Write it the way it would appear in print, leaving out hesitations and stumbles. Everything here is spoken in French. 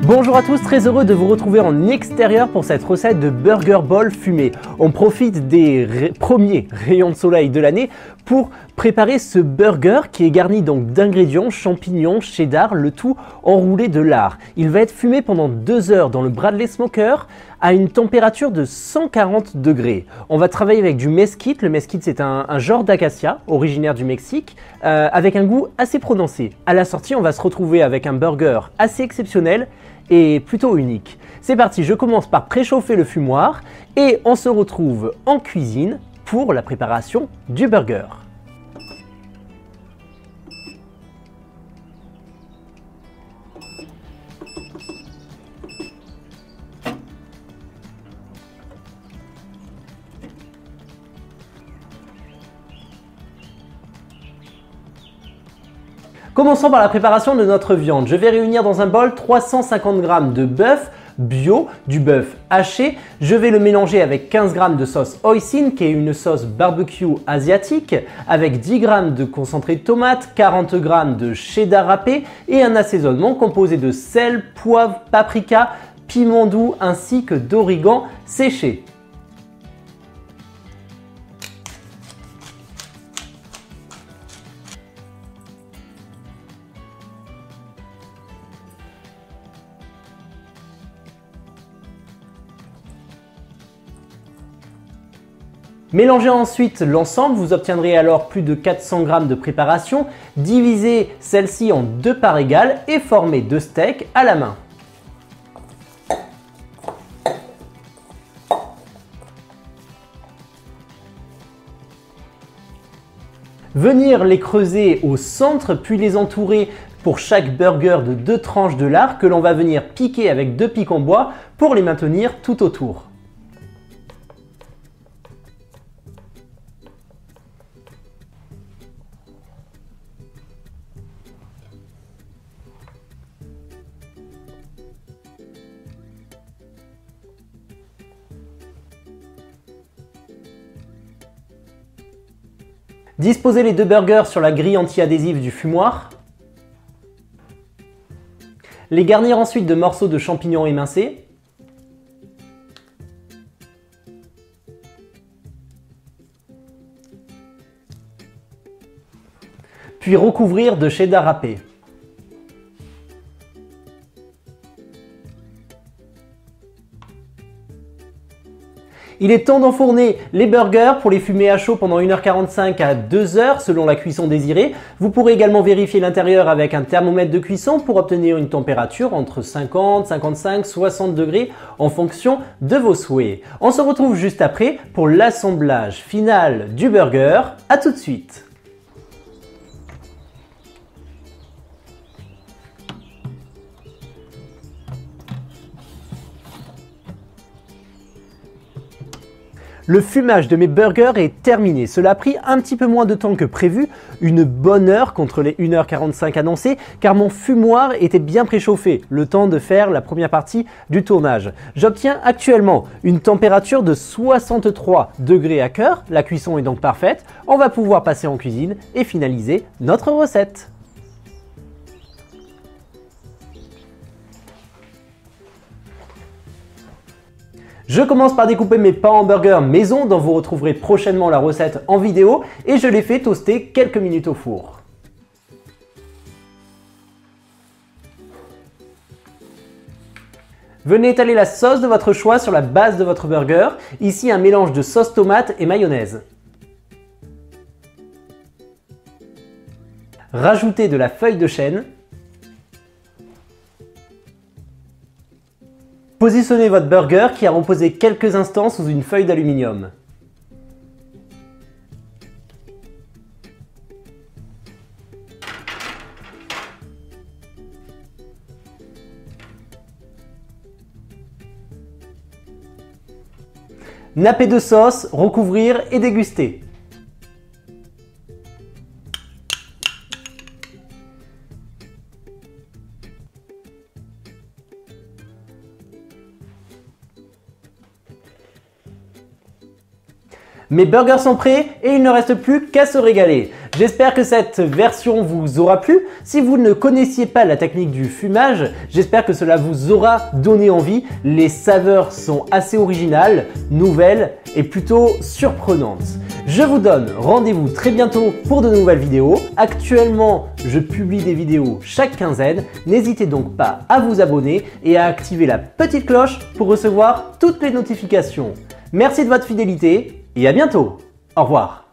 Bonjour à tous, très heureux de vous retrouver en extérieur pour cette recette de burger ball fumé. On profite des premiers rayons de soleil de l'année pour préparer ce burger qui est garni donc d'ingrédients, champignons, cheddar, le tout enroulé de lard. Il va être fumé pendant 2 heures dans le Bradley Smoker à une température de 140 degrés. On va travailler avec du mesquite. Le mesquite, c'est un genre d'acacia originaire du Mexique avec un goût assez prononcé. À la sortie, on va se retrouver avec un burger assez exceptionnel et plutôt unique. C'est parti, je commence par préchauffer le fumoir et on se retrouve en cuisine pour la préparation du burger. Commençons par la préparation de notre viande. Je vais réunir dans un bol 350 g de bœuf bio, du bœuf haché. Je vais le mélanger avec 15 g de sauce hoisin, qui est une sauce barbecue asiatique, avec 10 g de concentré de tomate, 40 g de cheddar râpé et un assaisonnement composé de sel, poivre, paprika, piment doux ainsi que d'origan séché. Mélangez ensuite l'ensemble, vous obtiendrez alors plus de 400 g de préparation. Divisez celle-ci en 2 parts égales et formez 2 steaks à la main. Venir les creuser au centre puis les entourer pour chaque burger de 2 tranches de lard que l'on va venir piquer avec 2 pics en bois pour les maintenir tout autour. Disposez les 2 burgers sur la grille anti-adhésive du fumoir. Les garnir ensuite de morceaux de champignons émincés. Puis recouvrir de cheddar râpé. Il est temps d'enfourner les burgers pour les fumer à chaud pendant 1h45 à 2h selon la cuisson désirée. Vous pourrez également vérifier l'intérieur avec un thermomètre de cuisson pour obtenir une température entre 50, 55, 60 degrés en fonction de vos souhaits. On se retrouve juste après pour l'assemblage final du burger. À tout de suite! Le fumage de mes burgers est terminé. Cela a pris un petit peu moins de temps que prévu, une bonne heure contre les 1h45 annoncées, car mon fumoir était bien préchauffé, le temps de faire la première partie du tournage. J'obtiens actuellement une température de 63 degrés à cœur, la cuisson est donc parfaite. On va pouvoir passer en cuisine et finaliser notre recette. Je commence par découper mes pains en burger maison dont vous retrouverez prochainement la recette en vidéo et je les fais toaster quelques minutes au four. Venez étaler la sauce de votre choix sur la base de votre burger, ici un mélange de sauce tomate et mayonnaise. Rajoutez de la feuille de chêne. Positionnez votre burger qui a reposé quelques instants sous une feuille d'aluminium. Napper de sauce, recouvrir et déguster. Mes burgers sont prêts et il ne reste plus qu'à se régaler. J'espère que cette version vous aura plu. Si vous ne connaissiez pas la technique du fumage, j'espère que cela vous aura donné envie. Les saveurs sont assez originales, nouvelles et plutôt surprenantes. Je vous donne rendez-vous très bientôt pour de nouvelles vidéos. Actuellement, je publie des vidéos chaque quinzaine. N'hésitez donc pas à vous abonner et à activer la petite cloche pour recevoir toutes les notifications. Merci de votre fidélité et à bientôt. Au revoir.